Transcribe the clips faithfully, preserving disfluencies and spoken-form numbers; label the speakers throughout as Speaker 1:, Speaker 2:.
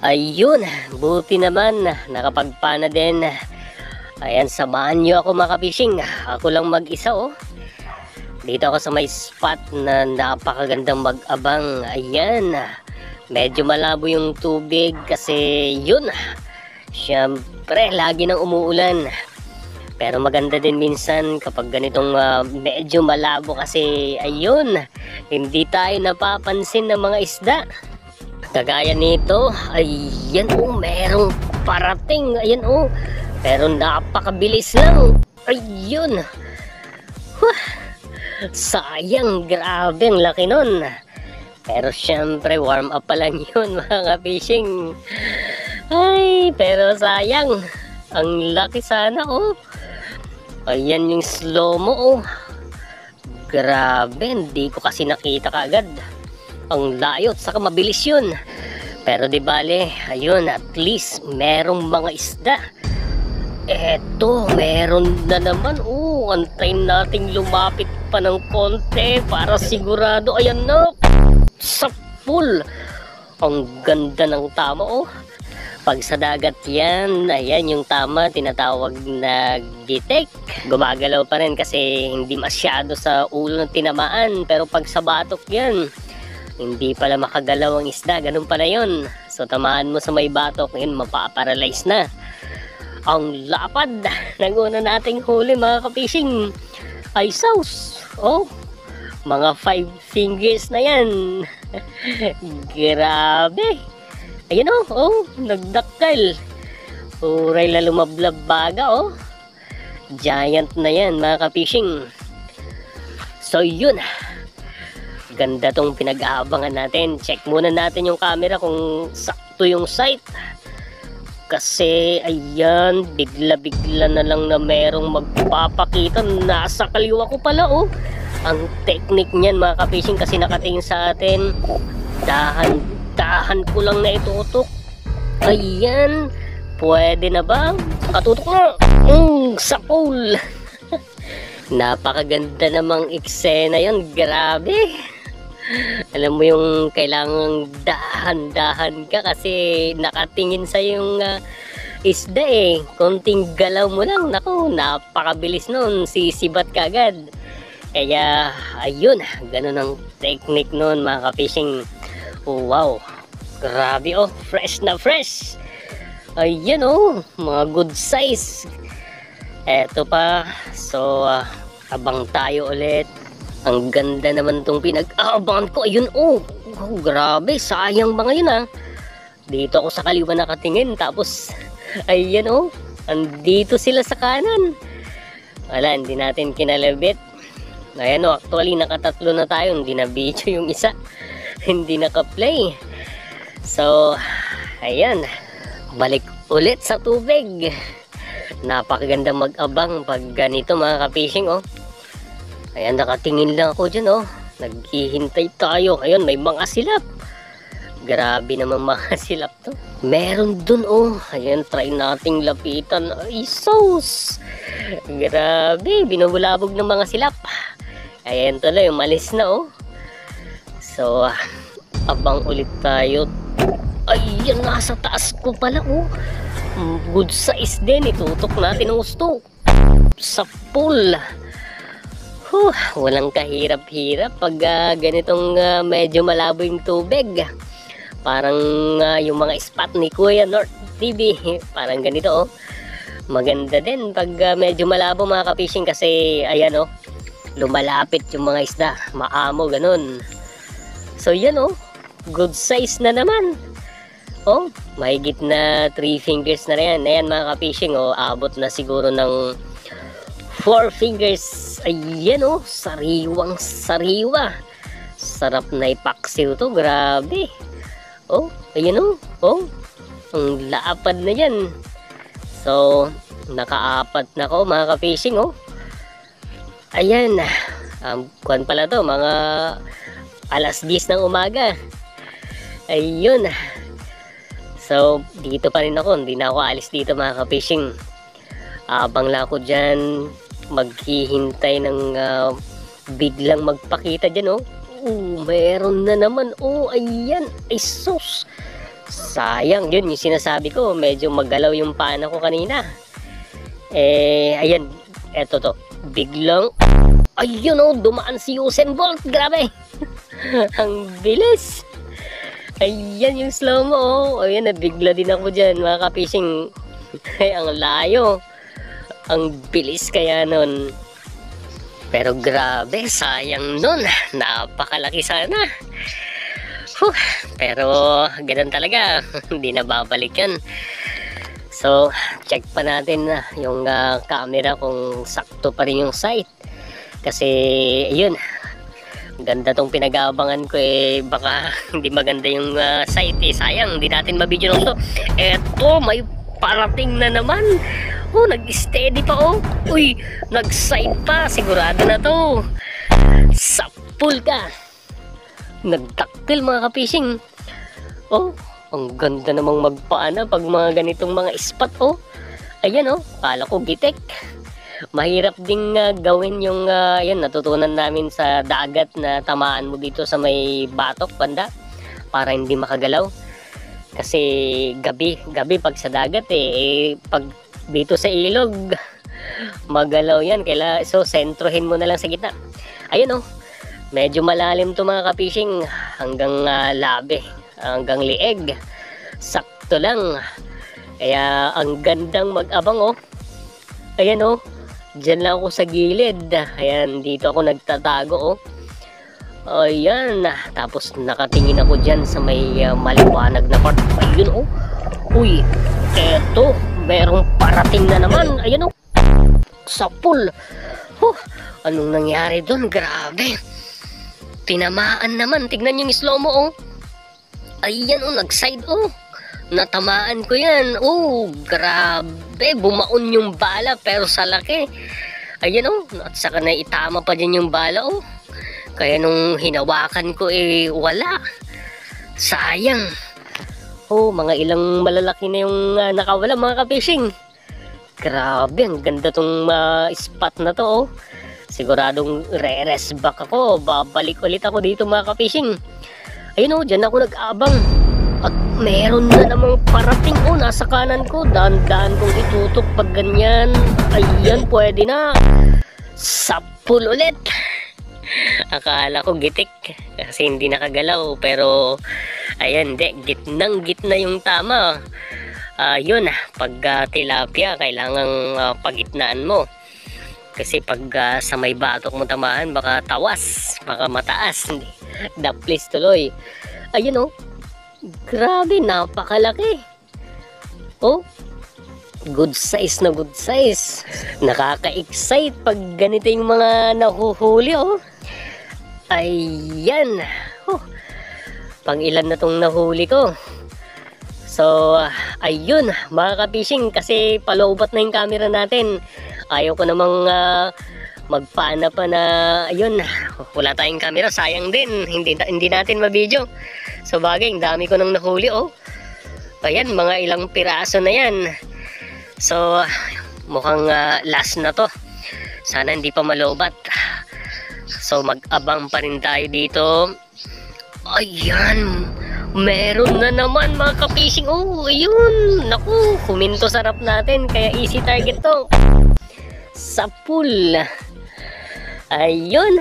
Speaker 1: Ayun, buti naman nakapagpana din. Ayan, samahan nyo ako mga ka-fishing. Ako lang mag-isa oh. Dito ako sa may spot na napakagandang mag-abang. Ayan, medyo malabo yung tubig kasi yun, syempre lagi nang umuulan. Pero maganda din minsan kapag ganitong uh, medyo malabo kasi ayun, hindi tayo napapansin ng mga isda. Kagaya nito, ayan oh, merong parating, ayan oh. Pero napakabilis lang. Ayun. Huh. Sayang, grabe ang laki nun. Pero syempre warm up pa lang yun mga ka-fishing. Ay, pero sayang. Ang laki sana oh. Ayan yung slow mo oh. Grabe, hindi ko kasi nakita kaagad. Ang layo at saka mabilis yun. Pero di bale, ayun, at least merong mga isda. Eto, meron na naman. Oh, antayin nating lumapit pa ng konti para sigurado. Ayan na, sa pool. Ang ganda ng tama oh. Pag sa dagat yan, ayan yung tama, tinatawag na gitik. Gumagalaw pa rin kasi hindi masyado sa ulo ng tinamaan. Pero pag sa batok yan, hindi pala makagalaw ang isda, ganun pala yun. So tamaan mo sa may batok, yun mapaparalyze na. Ang lapad ng una nating huli mga ka-fishing ay sauce. Oh, mga five fingers na yan. Grabe. Ayun oh, oh, nagdaktal. Uray na lumablab baga oh. Giant na yan mga ka-fishing. So yun, ganda tong pinag-aabangan natin. Check muna natin yung camera kung sakto yung sight. Kasi ayan, bigla-bigla na lang na merong magpapakita. Nasa kaliwa ko pala oh. Ang technique niyan mga ka-fishing kasi nakatingin sa atin. Dahan-dahan ko lang na itutok. Ayan, pwede na ba? Katutok na. Mm, sa pool. Napakaganda namang eksena yun. Grabe. Alam mo yung kailangang dahan-dahan ka kasi nakatingin sa yung uh, isda eh. Konting galaw mo lang, naku, napakabilis nun, sisibat ka agad. Kaya ayun, ganun ang technique nun mga ka-fishing. Oh, wow, grabe oh, fresh na fresh. Ayan oh, mga good size. Eto pa, so uh, abang tayo ulit. Ang ganda naman tong pinag-aabangan ko. Ayun oh. Oh, grabe, sayang mga yun ah. Dito ako sa kaliwa nakatingin. Tapos, ayan oh. Andito sila sa kanan. Wala, hindi natin kinalabit. Ayan oh, actually nakatatlo na tayo. Hindi na video yung isa. Hindi naka-play. So, ayan. Balik ulit sa tubig. Napakaganda mag-abang pag ganito mga ka-fishing oh. Ayan, nakatingin lang ako dyan oh. Naghihintay tayo. Ayun, may mga silap. Grabe naman mga silap to. Meron dun oh. Ayan, try nating lapitan. Ay, sauce. Grabe, binubulabog ng mga silap. Ayan tuloy, umalis na oh. So, abang ulit tayo. Ayan, nasa taas ko pala oh. Good size din. Itutok natin ang gusto. Sa pool. Huh, walang kahirap-hirap pag uh, ganitong uh, medyo malabo yung tubig. Parang uh, yung mga spot ni Kuya North T V. Parang ganito oh. Maganda din pag uh, medyo malabo mga ka-fishing kasi ayan oh, lumalapit yung mga isda. Maamo ganun. So yan oh, good size na naman. Oh, mahigit na three fingers na rin. Ayan mga ka-fishing oh, abot na siguro ng four fingers. Ayan oh, sariwang sariwa. Sarap na ipaksiw to, grabe. Oh, ayan oh, oh, ang lapad na yan. So, nakaapat na ko mga ka-fishing oh. Ayan, um, kuhan pala to, mga alas diyes ng umaga. Ayun. So, dito pa rin ako, hindi na ako alis dito mga ka-fishing. Abang lang ako dyan, maghihintay ng uh, biglang magpakita dyan oh. Oh, meron na naman oh. Ayan, ay sus, Sayang, yun yung sinasabi ko, medyo magalaw yung pana ko kanina. Eh, ayan, eto to, biglang, ayun oh, dumaan si Usain Bolt, grabe. Ang bilis. Ayan yung slow mo oh, ayan, nabigla din ako dyan mga ka-fishing. Ay, ang layo, ang bilis kaya nun. Pero grabe, sayang nun, napakalaki sana. Huh, pero ganun talaga, hindi na babalik yan. So, check pa natin na yung uh, camera kung sakto pa rin yung sight. Kasi, ayun, ganda tong pinag-aabangan ko eh, baka hindi maganda yung uh, sight eh. Sayang, hindi natin mabidyo nung to. Eto, may parating na naman. Oh, nag-steady pa oh. Uy, nag-side pa, sigurado na to. Sapul ka. Nagdaktil mga ka-fishing. Oh, ang ganda namang magpaana pag mga ganitong mga spot oh. Ayan oh, kala ko gitek. Mahirap ding uh, gawin yung uh, ayan, natutunan namin sa dagat na tamaan mo dito sa may batok banda para hindi makagalaw. Kasi gabi, gabi pag sa dagat eh, eh pag dito sa ilog magalaw yan. Kaya so sentrohin mo na lang sa gitna. Ayun oh, medyo malalim to mga ka-fishing, hanggang uh, labi, hanggang lieg, sakto lang. Kaya ang gandang mag-abang oh. Ayan oh, dyan lang ako sa gilid. Ayan, dito ako nagtatago oh. Ayan, tapos nakatingin ako dyan sa may uh, maliwanag na part. Ayun oh, uy, eto, merong parating na naman. Ayan oh, sa pool. Huh, anong nangyari doon? Grabe, tinamaan naman. Tignan yung slow mo oh. Ayan oh, nag-side oh. Natamaan ko yan. Oh, grabe, bumaon yung bala pero sa laki. Ayan oh, at saka na itama pa dyan yung bala oh. Kaya nung hinawakan ko eh wala. Sayang. Oh, mga ilang malalaki na yung uh, nakawala mga ka-fishing. Grabe, ang ganda tong uh, spot na to oh. Siguradong re-rest back ako. Babalik ulit ako dito mga ka-fishing. Ayun oh, dyan ako nag-abang. At meron na namang parating oh, nasa kanan ko. Daan-daan kong itutok pag ganyan. Ayan, pwede na. Sapul ulit. Akala ko gitik kasi hindi nakagalaw, pero ayan, de, gitnang gitna yung tama. Uh, yun, pag uh, tilapia kailangang uh, pagitnaan mo. Kasi pag uh, sa may batok mo tamaan, baka tawas, baka mataas. Daplis tuloy. Ayun oh, grabe, napakalaki. Oh, good size na good size. Nakaka-excite pag ganito yung mga nahuhuli oh. Ayan. Oh, pang ilan na tong nahuli ko. So, ayun mga ka-fishing, kasi paloobat na yung camera natin. Ayaw ko namang uh, magpaana pa na, ayun, wala tayong camera, sayang din. Hindi, hindi natin mabidyo. So, bagay, ang dami ko nang nahuli oh. Ayan, mga ilang piraso na yan. So, mukhang uh, last na to. Sana hindi pa malobat. So, mag-abang pa rin tayo dito. Ayan, meron na naman mga ka-fishing. Oh, ayun. Naku, huminto sarap natin. Kaya easy target to. Sa pool. Ayun.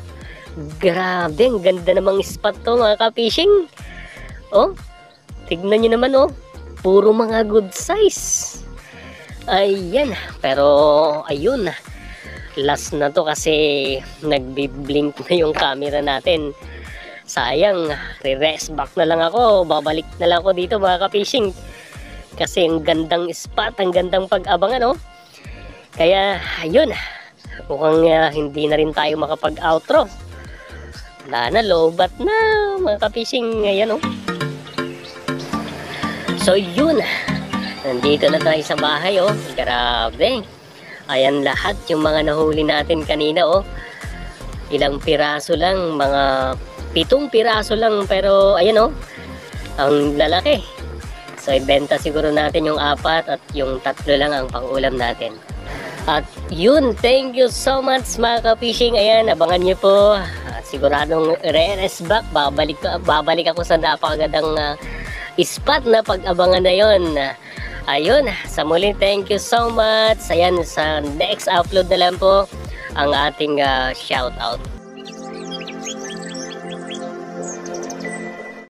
Speaker 1: Grabe, ang ganda namang spot to mga ka-fishing. Oh, tignan nyo naman oh. Puro mga good size. Ayan, pero ayun, last na to kasi nagbi-blink na yung camera natin. Sayang, re-rest back na lang ako, babalik na lang ako dito mga ka-fishing. Kasi ang gandang spot, ang gandang pag-abangan oh. Kaya ayun, mukhang uh, hindi na rin tayo makapag-outro. Wala na, lobat na mga ka-fishing. Ayan oh. So yun, nandito na tayo sa bahay oh. Grabe. Ayan lahat yung mga nahuli natin kanina oh. Ilang piraso lang, mga pitong piraso lang, pero ayan oh, ang lalaki. So ibenta siguro natin yung apat at yung tatlo lang ang pang-ulam natin. At yun, thank you so much mga ka-fishing. Ayan, abangan nyo po. Uh, siguradong re-rest back. Babalik, babalik ako sa napakagandang uh, spot na pag-abangan na yon. Ayun, sa muli, thank you so much. Ayan, sa next upload na lang po ang ating uh, shoutout.